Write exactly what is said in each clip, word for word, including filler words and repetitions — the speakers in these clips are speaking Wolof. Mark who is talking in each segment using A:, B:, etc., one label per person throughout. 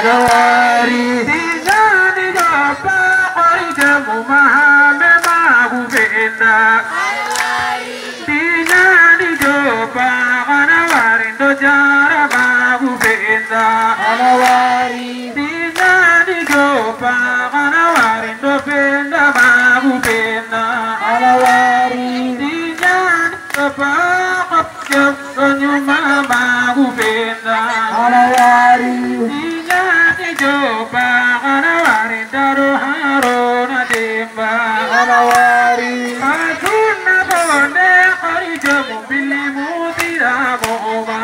A: Anawari Dinani Japa Jamu Mahame Mahubenda Dinani Jopa Anawari Dojara Mahubenda Anawari Dinani Jopa Anawari Dopenda Mahubenda Anawari Dinani Jopa Janyuma Mahubenda Anawari Dinani Jopa Anawari Daruharo Nadimba Anawari Atuna Bone Harijamu Bili Mudira Mohoma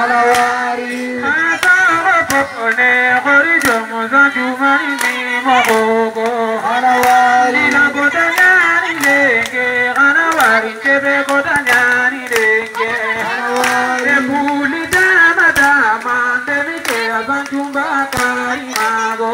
A: Anawari Atara Bone Harijamu Zanjumani Mohogo Anawari Nagodanyani Lenge Anawari Chebe Godanyani Lenge Anawari Puli Dama Dama Devike Azanjumba Karimago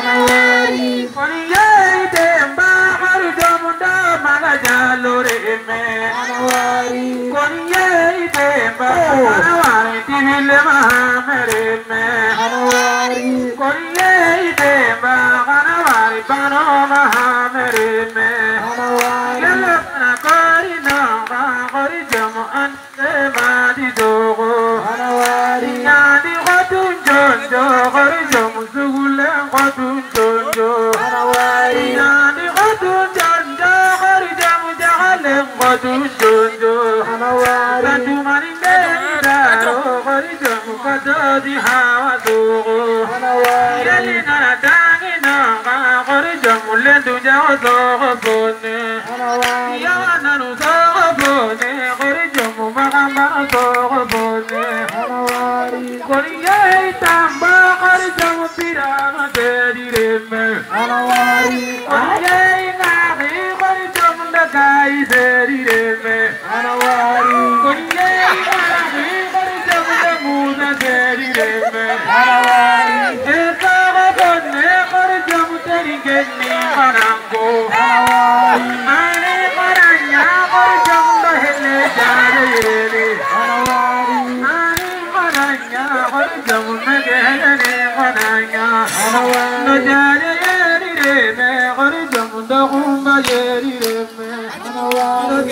A: Anawari Koniyei Demba Harujamunda Magajalore Me Anawari Koniyei Demba Anawari Tihile Mahamere Me Anawari Koniyei Demba Anawari Bano Mahamere Me Anawari Yalapna Korina Harijamu Ante Madi Dogo Anawari Nyadi Khatun Jonjo Harijamu Sugule Khatun Jonjo Anawari Nyadi Khatun Jonjo Harijamu Jahale Khatun Jonjo Anawari Santu Marinde Nidaro Harijamu Katodi Hawa Dogo Anawari Yalina Nadangi Nanga Harijamu Lendu Jawa Soho Bone Anawari Yana Nusoho Bone Harijamu Magamba Soho Bone Anawari Koriyei Tamba Harijamu Pirama Tedi Reme Anawari Koriyei Nagi Harijamu Nagai Tedi Reme Anawari Koriyei Nagi Harijamu Namuda Tedi Reme Anawari Etaga Bone Harijamu Tedi Geni Marango Anawari Mane Maranya Harijamu Nahele Jare Yere Anawari Mane Maranya Harijamu Nagele Maranya Anawari Najare Yere Reme Harijamu Dagumba Yere Reme Anawari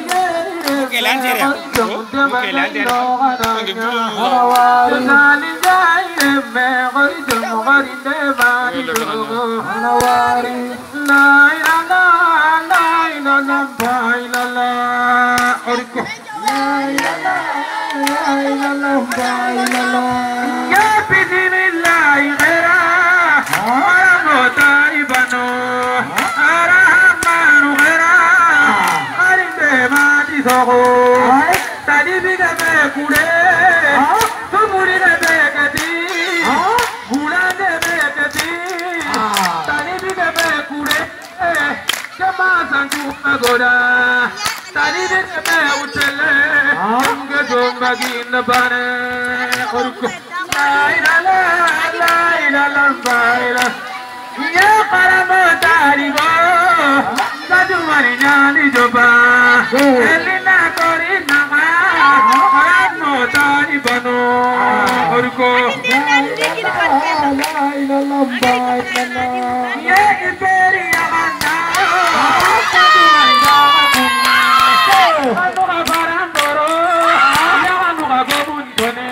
A: Anawari Tadi biga me kure, tumuri ne bekati, bulan ne bekati. Tadi biga me kure, kama sanju magoda. Tadi biga me utele, unge zomba gin bane. Orko, la la la la la la la. Ye karama tari bo, saju mari jani joba. Elina korina ma, karamo tari bano. Orko, la la la la la. Ye iberi amanda, saju mari jani. Anu kabaran boro, ya anu kabun kone.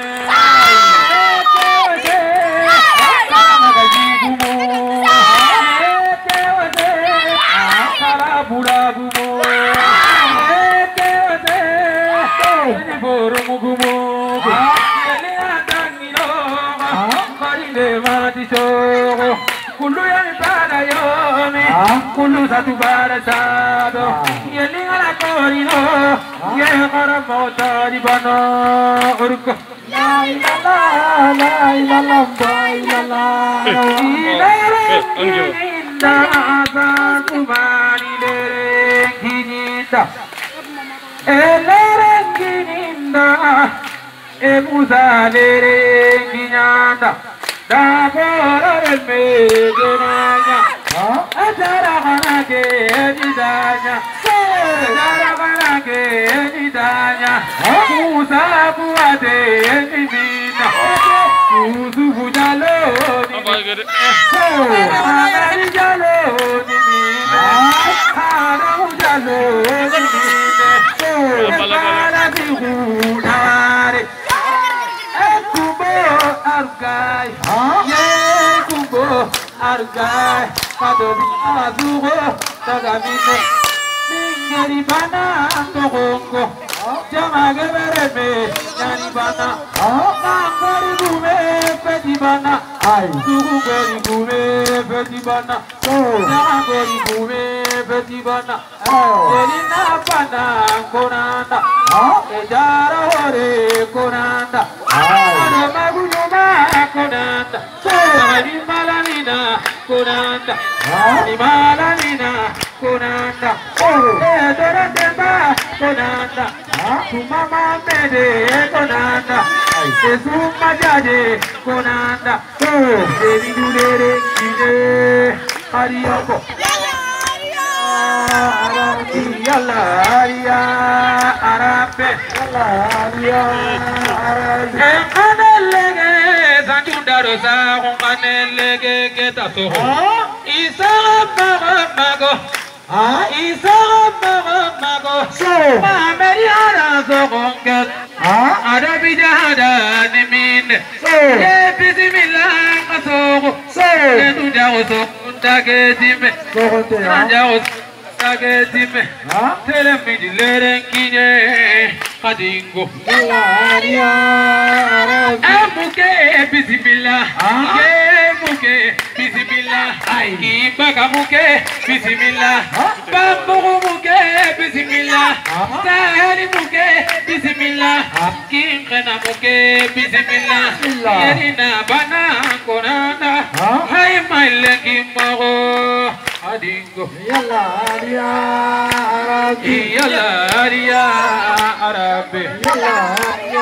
A: Bura gumo, eke ode, eni boro mugumo, eni adangino, karinde mati shogo, kulu yani para yomi, kulu satu para sado, eni ala korino, ye kara mota di bano urko. La la la la la la la la. Daza kumani lerengininda, elerengininda, emuza lerenginyanda, dabora remedonanya, ajara kanake enidanya, ajara kanake enidanya, musa buade enidina, musu bujalo. gede. Amari jalo ni mine. Haramu jalo ni mine. Epala di hudare. Ekubo argai. Ye kubo argai. Kadobi azugo tagamine. Ningeri bana antogongo. Jamaga bereme yani bana. Nangori gume peti bana. Sugori gume peti bana. Nangori gume peti bana. Elina bana konanda. Ejara hore konanda. Magunyuma konanda. Ni malanina konanda. Ni malanina konanda. Edora temba konanda. Sumama mede konanda. Summa jade konanda. Devi dulere kine hariyako. Arabi yalla hariya arabe yalla hariya arabe. Kanelege sanjundaro sa kanelege ketaso. Isa mago. Ah, isa mago. So, mameri ara so konget. Ah, ada bijada ni min. So, ye bismillah kasoko. So, tu jago so tage dime. So konte ya. Jago tage dime. Ah, tere mi dilere kine kadingo. Yalla arabi. Amuke bismillah. Ah, ye muke bismillah. Ay, baga muke bismillah. Bambu muke bismillah. Sahari muke bismillah. Kim kena muke bismillah. Yerina bana konana. Hai mailegi mago adingo. Yalla dia arabi. Yalla dia arabi. Yalla dia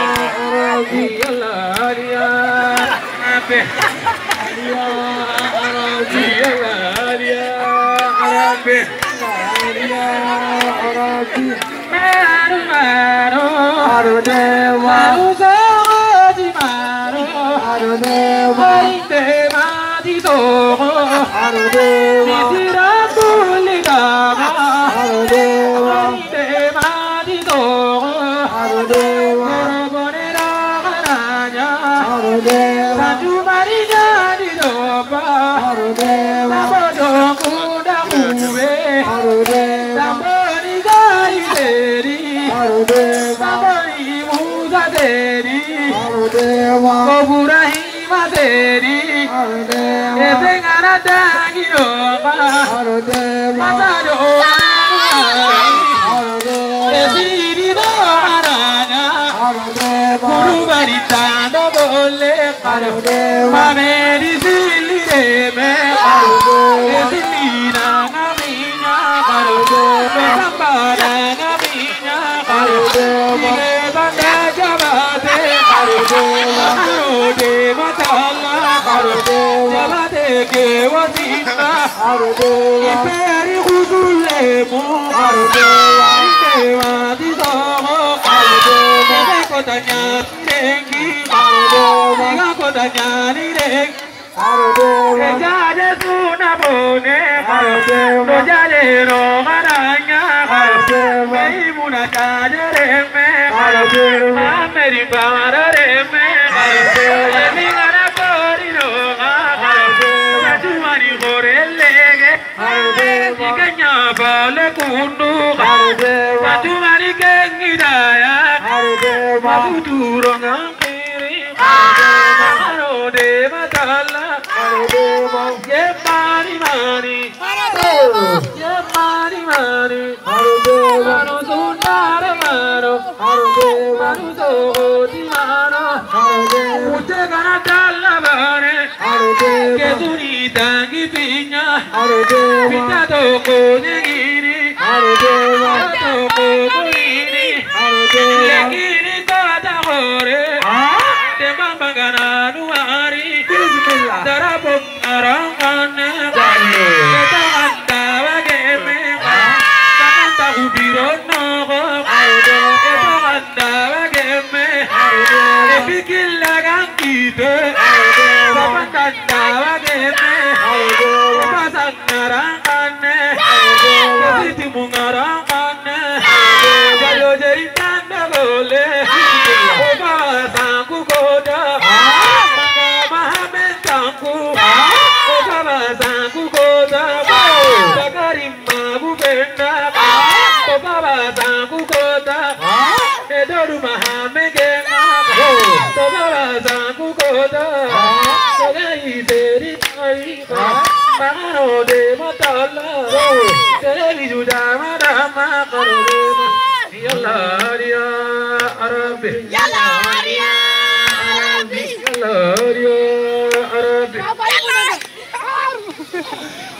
A: arabi. Yalla dia arabi. Yalla arabi. Yalla dia arabi. Yalla arabi. Maru maru. Maru dewa. Maru sadi maru. Maru dewa. Inde madi sogo. Maru dewa. Isiratu ligama. Maru dewa. Inde madi sogo. Maru dewa. Gorogone ragananya. Maru dewa. Sanju marinya di doba. Maru dewa. Sabodo kuda kube. Maru dewa. Saboni gari deri. Maru dewa. Saboni muda deri. Maru dewa. Koburahima deri. Maru dewa. Esengara dangi doba. Maru dewa. Matado Maru dewa. Esiri doharanya. Maru dewa. Kurubarita no bole. Maru dewa. Mameri sili deme. Maru dewa. Esimina ngaminya. Maru dewa. Sambara ngaminya. Maru dewa. Banda jabate. Maru dewa. Arode matala. Maru dewa. Jabate ke wasita. Maru dewa. Iperi khuzulemu. Maru dewa. Dewa di sogo. Maru dewa. Kotanya dengi. Maru dewa. Kotanya ni dengi. Maru dewa. Jade suna bone. Maru dewa. Jade rogaranya. Maru dewa. Imuna jade reme. Maru dewa. Ameri bara reme. Maru dewa. Emingara kori roga. Maru dewa. Tumari gorelege. Maru dewa. Ikanya bale kundu. Maru dewa. Tumari kengidaya. Maru dewa. Mabuturo ngakiri. Maru dewa. Maru dewa tala. Maru dewa. Ye mari mari. Maru dewa. Ye mari mari. Maru dewa. Maru sundara maru. Maru dewa. Maru sogoti maru. Maru dewa. Mute kana tala bare. Maru dewa. Kesuri tangi pinya. Maru dewa. Pita toko nyegiri. Maru dewa. Toko kurini. Maru dewa. Legiri tata hore. Demam bagana nuari. Bismillah. Darabum arangane. Jalo. Kita anda bageme. Kamanta ubirono. Maru dewa. Kita anda bageme. Maru dewa. Epikil lagang kita. Maru dewa. Kamanta Siti mungaramane Jayo jeri tanda gole Oba sangku koda Manga mahamen sangku Oba sangku koda Bakari mabu benda Oba sangku koda Edoru mahamen genga Oba sangku koda Sogai teri aika Mano de matala Teri judama dama karema Yalla ya Arabi
B: Yalla ya Arabi
A: Yalla ya Arabi